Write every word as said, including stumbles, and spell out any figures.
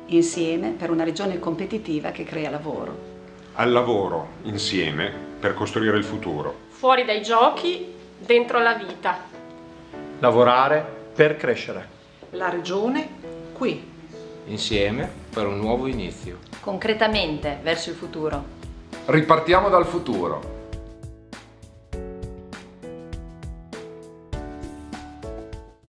Insieme per una regione competitiva che crea lavoro. Al lavoro, insieme, per costruire il futuro. Fuori dai giochi, dentro la vita. Lavorare per crescere. La regione qui. Insieme per un nuovo inizio. Concretamente verso il futuro. Ripartiamo dal futuro.